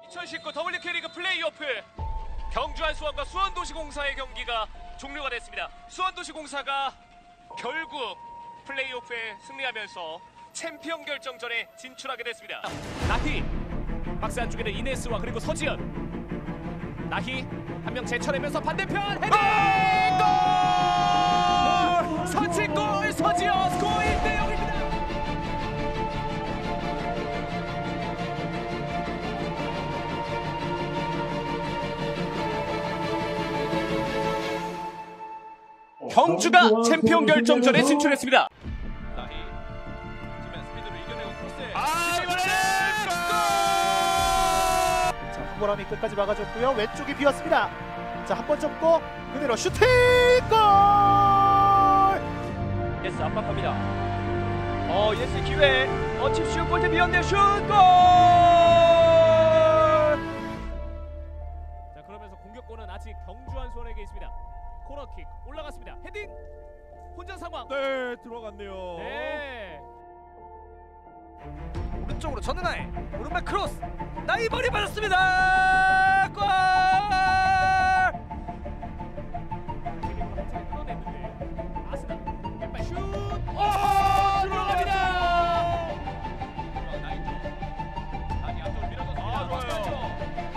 2019 WK리그 플레이오프 경주한 수원과 수원도시공사의 경기가 종료가 됐습니다. 수원도시공사가 결국 플레이오프에 승리하면서 챔피언 결정전에 진출하게 됐습니다. 나희 박스 안쪽에는 이네스와 그리고 서지현. 나희 한 명 제쳐내면서 반대편 헤딩! 골! 선취골 서지현 스코어 1대0입니다. 경주가 챔피언 결정전에 진출했습니다. 나희 지면 스피드를 이겨내고 크로스. 자, 후보람이 끝까지 막아줬고요. 왼쪽이 비었습니다. 자, 한 번 접고 그대로 슈팅! 골! 예스 압박합니다. 예스 기회. 칩슛 골대 비었네요. 슛 골! 자, 그러면서 공격권은 아직 경주한 수원에게 있습니다. 코너킥 올라갔습니다. 헤딩 혼전 상황. 네, 들어갔네요. 네. 오른쪽으로 전은아의 오른발 크로스. 나이벌이 맞았습니다. 골! 끌어냈는데 아스날 왼발 슛. 들어갑니다. 나이 앞쪽으로 밀어줬습니다. 좋아요.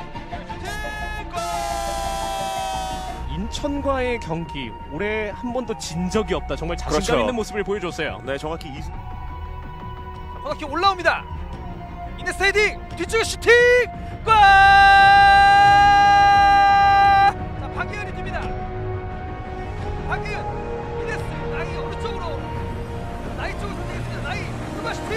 인천과의 경기 올해 한 번도 진 적이 없다. 정말 자신감 그렇죠. 있는 모습을 보여줬어요. 네, 정확히 코너킥 올라옵니다. 이네스 헤딩 뒤쪽에 슈팅. 골! 자, 박예은이 뜁니다. 박예은 이네스 나이 오른쪽으로 나이 쪽을 선택했습니다. 나이 오른발 슈팅.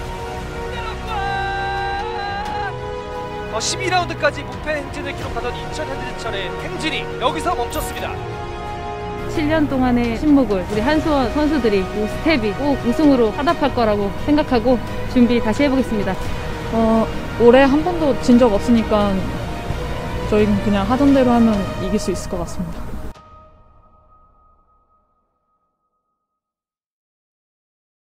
골! 12라운드까지 무패 행진을 기록하던 인천 현대제철의 행진이 여기서 멈췄습니다. 7년 동안의 침묵을 우리 한수원 선수들이 이 스텝이 꼭 우승으로 화답할 거라고 생각하고 준비 다시 해보겠습니다. 올해 한 번도 진 적 없으니까 저희는 그냥 하던 대로 하면 이길 수 있을 것 같습니다.